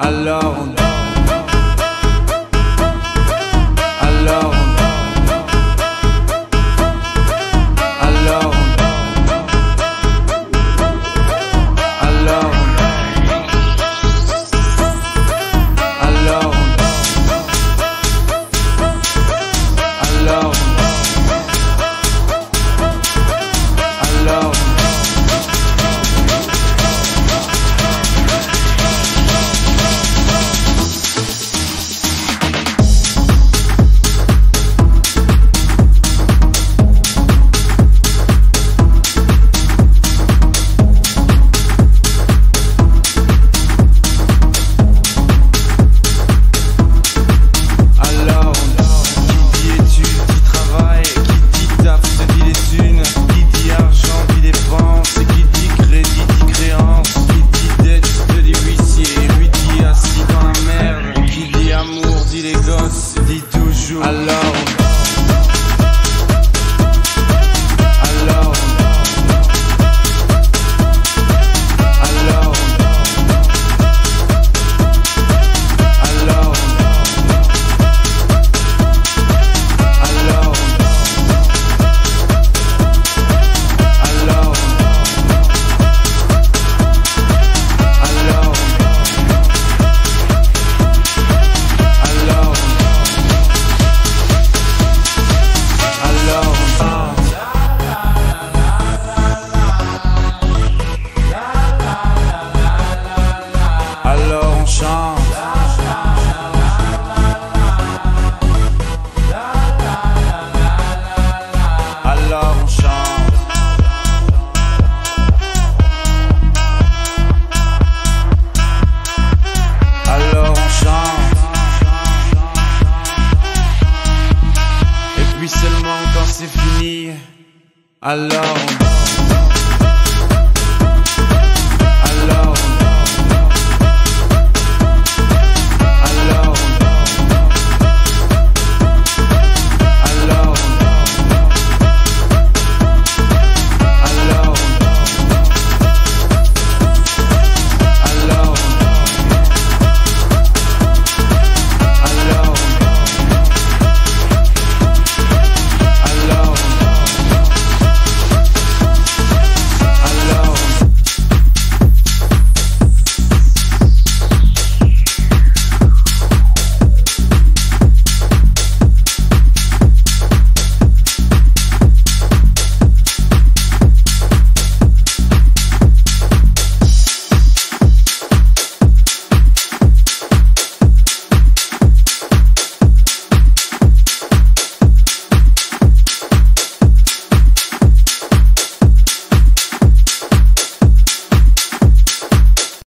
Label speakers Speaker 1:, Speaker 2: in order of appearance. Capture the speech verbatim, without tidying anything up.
Speaker 1: Alors on Alors on Alors on Alors on Alors on Alors on Alors dis toujours alors alors alors alors alors alors Alors on chante. Alors on chante. Alors on chante. Et puis seulement quand c'est fini, alors on